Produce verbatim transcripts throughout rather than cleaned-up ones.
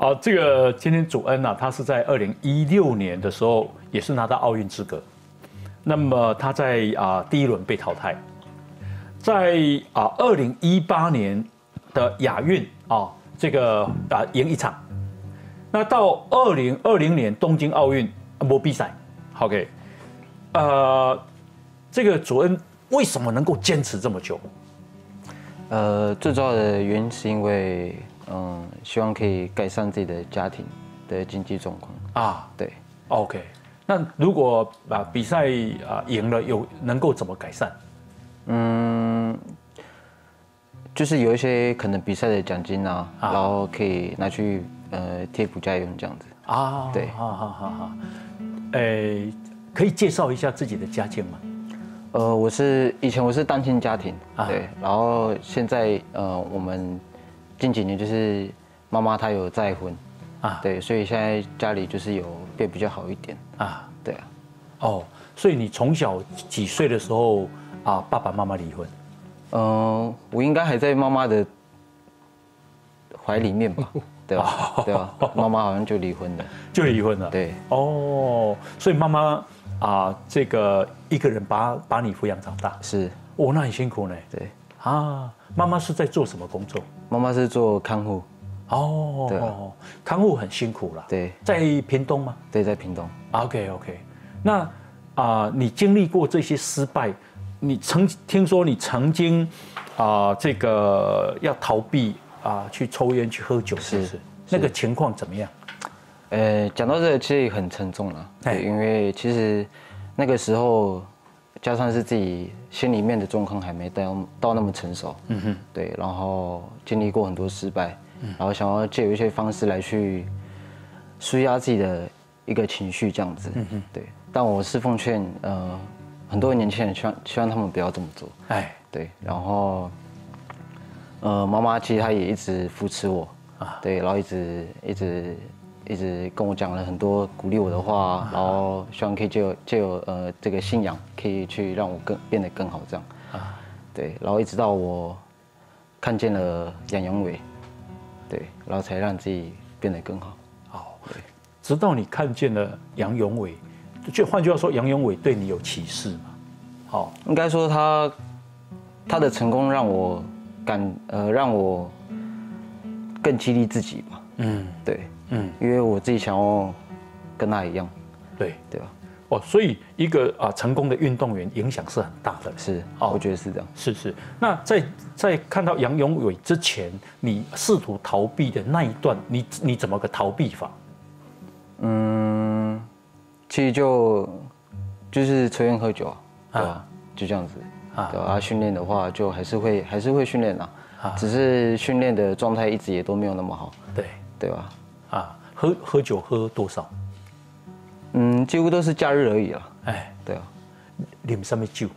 好，这个今天祖恩啊，他是在二零一六年的时候也是拿到奥运资格，那么他在啊第一轮被淘汰，在啊二零一八年的亚运啊这个啊赢一场，那到二零二零年东京奥运没比赛 ，OK， 呃，这个祖恩为什么能够坚持这么久？ 呃，最主要的原因是因为，嗯，希望可以改善自己的家庭的经济状况啊。对 ，OK。那如果啊比赛啊赢了，有能够怎么改善？嗯， 就是有一些可能比赛的奖金啊，啊然后可以拿去呃贴补家用这样子啊。对， 好好好好。诶，可以介绍一下自己的家境吗？ 呃，我是以前我是单亲家庭，啊、对，然后现在呃，我们近几年就是妈妈她有再婚，啊，对，所以现在家里就是有变比较好一点啊，对啊， 哦，所以你从小几岁的时候啊，爸爸妈妈离婚？ 嗯、呃，我应该还在妈妈的怀里面吧，对吧？对吧？妈妈好像就离婚了， 就离婚了， 对， 哦，所以妈妈。啊，这个一个人把把你抚养长大， 是， 哦，那很辛苦呢。 对， 啊，妈妈是在做什么工作？ 妈妈是做看护。 哦，对，看护很辛苦啦。 对， 在屏东吗？ 对，在屏东。 OK OK， 那啊，你经历过这些失败，你曾听说你曾经啊，这个要逃避啊，去抽烟去喝酒，是不是？那个情况怎么样？ 呃，讲到这个其实很沉重了，对，因为其实那个时候加上是自己心里面的状况还没到到那么成熟，嗯哼，对，然后经历过很多失败，嗯、然后想要借由一些方式来去舒压自己的一个情绪这样子，嗯哼，对，但我是奉劝呃很多年轻人希望希望他们不要这么做，哎，对，然后呃妈妈其实她也一直扶持我，啊，对，然后一直一直。一直跟我讲了很多鼓励我的话，然后希望可以借有借有呃这个信仰，可以去让我更变得更好这样。啊，对，然后一直到我看见了杨永伟，对，然后才让自己变得更好。 好，对，直到你看见了杨永伟，就换句话说，杨永伟对你有启示嘛？好， 应该说他他的成功让我感呃让我更激励自己吧。嗯，对。嗯，因为我自己想要跟他一样， 对对吧？ 哦，所以一个啊成功的运动员影响是很大的， 是，哦，我觉得是这样。 是是。那在在看到杨永伟之前，你试图逃避的那一段，你你怎么个逃避法？ 嗯，其实就就是抽烟喝酒啊，对吧？就这样子啊。对啊，训练的话就还是会还是会训练啊，只是训练的状态一直也都没有那么好， 对对吧？ 啊，喝喝酒喝多少？ 嗯，几乎都是假日而已啦。哎，对啊， 啉什么酒？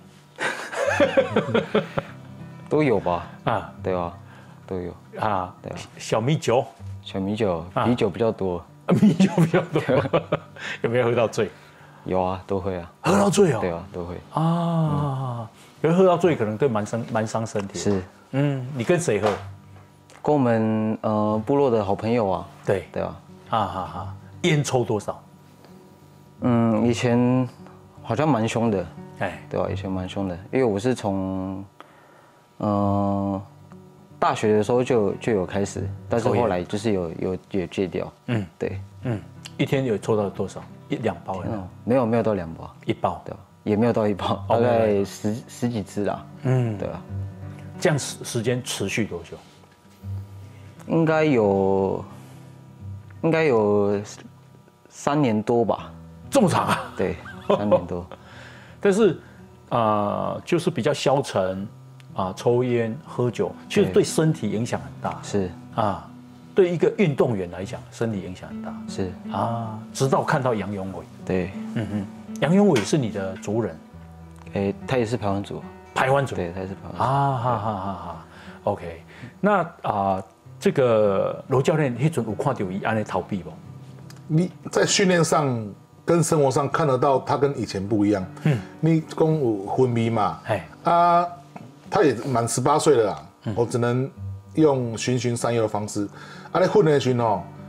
都有吧？啊，对吧？都有啊，对啊。 小米酒， 小米酒，啤酒比较多。 米酒比较多，有没有喝到醉？ 有啊，都会啊。 喝到醉哦？ 对啊，都会啊。可是喝到醉可能对蛮伤蛮伤身体。 是， 嗯，你跟谁喝？ 跟我们呃部落的好朋友啊， 对对啊， 哈哈哈，烟抽多少？ 嗯，以前好像蛮凶的， 哎， 对吧？以前蛮凶的，因为我是从嗯、呃、大学的时候就就有开始，但是后来就是有有有戒掉，嗯，对， 嗯，一天有抽到多少？一两包？ 嗯，没有没有到两包， 一包， 对吧？也没有到一包，大概十十几支啦，嗯，对吧？ 这样时时间持续多久？ 应该有，应该有三年多吧。 这么长啊？ 对，三年多。 但是啊、呃，就是比较消沉啊，抽烟喝酒，其实对身体影响很大。 是啊，对一个运动员来讲，身体影响很大。 是啊，直到看到杨永伟。 对， 嗯嗯，杨永伟是你的族人。 哎，他也是排湾族。 排湾族。 对，他也是排湾族。 啊哈哈哈哈。OK， 那啊。呃这个罗教练，那阵有看到伊安尼逃避不？ 你在训练上跟生活上看得到他跟以前不一样。嗯，你讲有昏迷嘛？哎啊，他也满十八岁了啦。嗯、我只能用循循善诱的方式。啊，你混的时候，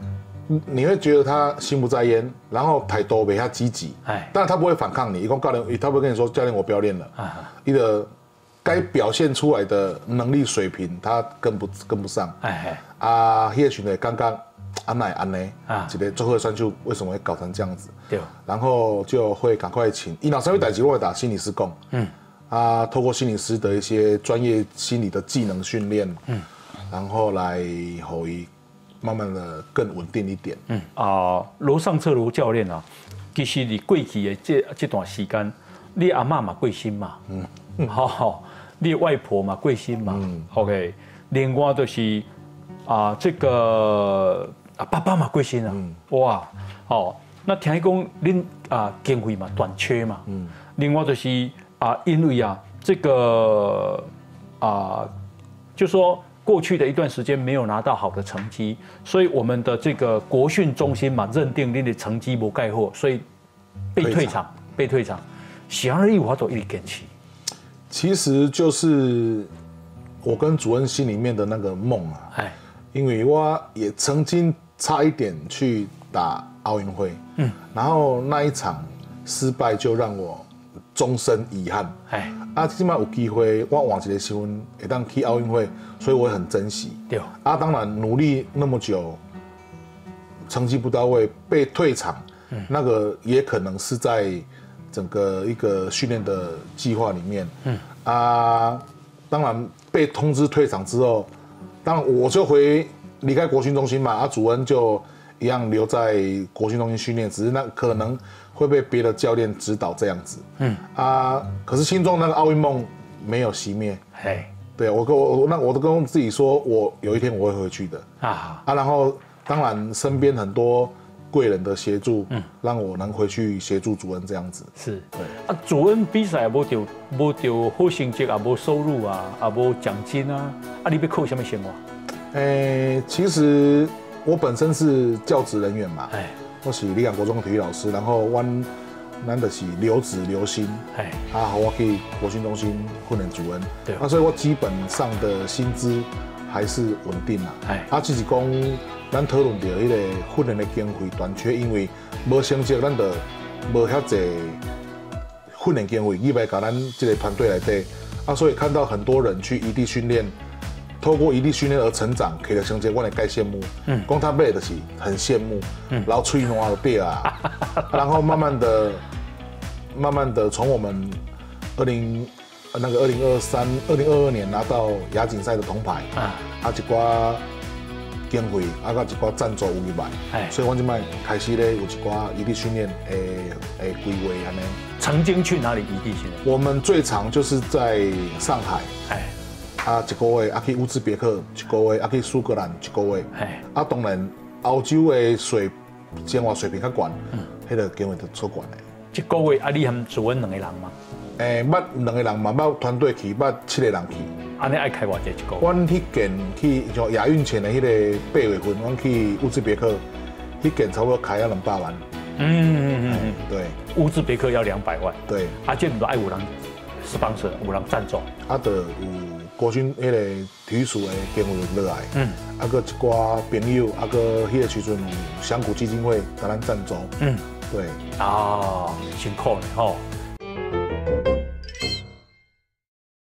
你会觉得他心不在焉，然后态度比较积极， 哎， 但他不会反抗你。一共教练，他不会跟你说教练我不要练了，啊，你的该表现出来的能力水平他跟不跟不上，哎哎，啊，那个群的刚刚安奈安呢，啊，这个最后的选手为什么会搞成这样子？对，然后就会赶快请，伊老师会打击，会打心理师供，嗯，啊，透过心理师的一些专业心理的技能训练，嗯，然后来后一。慢慢的更稳定一点。嗯啊，罗尚策罗教练啊，其实你过去的这这段时间，你阿嬷嘛过身嘛，嗯，好好，你外婆嘛过身嘛，嗯 ，OK， 另外就是啊这个啊爸爸嘛过身啊，嗯、哇，好，那听讲恁啊经费嘛短缺嘛，嗯，另外就是啊因为啊这个啊就说。过去的一段时间没有拿到好的成绩，所以我们的这个国训中心嘛，认定你的成绩不盖货，所以被退场，被退场。想而已，我都一直坚持。 其实就是我跟主任心里面的那个梦啊，哎，因为我也曾经差一点去打奥运会，嗯，然后那一场失败就让我终身遗憾，哎。啊，起码有机会，我换一个身份会当去奥运会，所以我也很珍惜。对。啊，当然努力那么久，成绩不到位，被退场，嗯、那个也可能是在整个一个训练的计划里面。嗯。啊，当然被通知退场之后，当然我就回离开国训中心嘛，啊，主任就一样留在国训中心训练，只是那可能。会被别的教练指导这样子，嗯啊，可是心中那个奥运梦没有熄灭，嘿，对我跟我那我都跟自己说，我有一天我会回去的啊啊，然后当然身边很多贵人的协助，嗯，让我能回去协助主任这样子， 是，对啊，主任比赛无丢无丢好成绩啊，无收入啊，啊无奖金啊，啊你要靠什么生活？ 诶，其实我本身是教职人员嘛，哎。我是理养国中的体育老师，然后我咱就是留职留薪，哎，啊，我去国训中心训练主任，对，啊，所以我基本上的薪资还是稳定啦，哎，啊，只是讲咱讨论到迄个训练的经费短缺，因为无成绩，咱就无遐济训练经费，伊来甲咱这个团队来底，啊，所以看到很多人去异地训练。透过异地训练而成长，给的成绩我也该羡慕。嗯，光他背的是很羡慕。嗯，然后吹牛啊对啊，然后慢慢的、慢慢的从我们二零那个二零二三、二零二二年拿到亚锦赛的铜牌，啊，啊一寡经费，啊甲一寡赞助有入来，哎，所以我即摆开始咧有一寡异地训练诶诶规划安尼。 曾经去哪里异地训练？ 我们最长就是在上海。哎。啊，一个月啊去乌兹别克，一个月啊去苏格兰，一个月。啊，当然欧洲的水生活水平较悬，嗯，迄个经费就出悬的。 一个月啊，你和主任两个人吗？ 诶，捌两个人嘛，捌团队去，捌七个人去。 安尼爱开偌济一个月？ 阮迄件去像亚运前的迄个八月份，阮去乌兹别克，迄件差不多开了两百万。嗯嗯嗯，对。乌兹别克要两百万。 对。 啊，这唔多爱有人 sponsor， 有人赞助。 啊，就有。国训迄个体育署的经费落来，嗯，啊个一寡朋友，啊个迄个时阵有香谷基金会甲咱赞助，嗯，对， 啊，辛苦嘞吼，